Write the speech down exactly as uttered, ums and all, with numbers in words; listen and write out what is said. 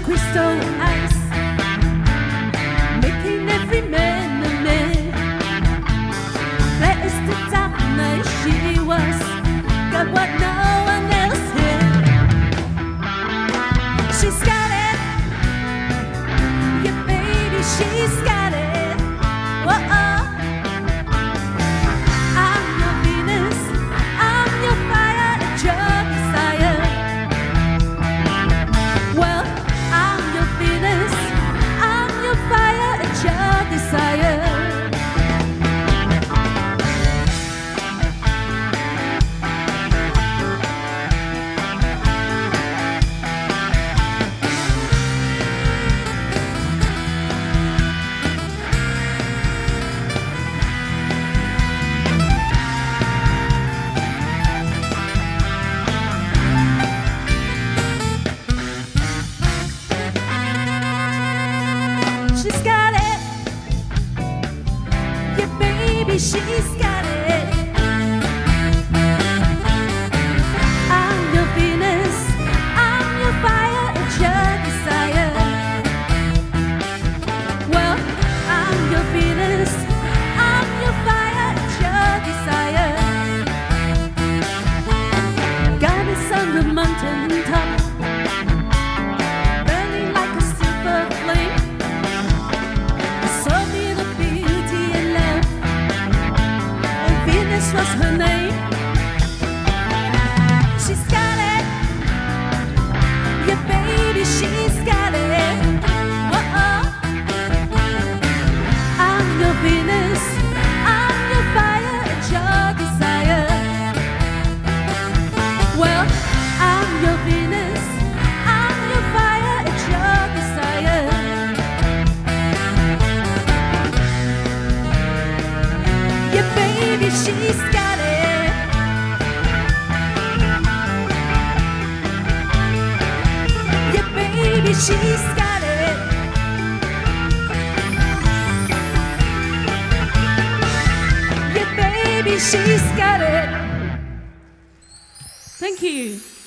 crystal eyes, making every man a man. Blessed the darkness she was, got what no one else had. She's got it, yeah baby, she's got it. Whoa, oh. I'm your Venus, I'm your fire, and your desire. Well, I'm your Venus, I'm your fire, and your desire. She's got it, yeah baby, she's got it. I'm your Venus, I'm your fire, and your desire. Well, I'm your Venus, I'm your fire, and your desire. Goddess on the mountain top, burning like a silver flame. This was her name. She's got it, yeah baby, she's got it. Oh oh, I'm your Venus, I'm your fire, and your desire. Well, I'm your Venus, I'm your fire, and your desire. Yeah baby, she's got it. Yeah baby, she's got it. Yeah baby, she's got it. Thank you.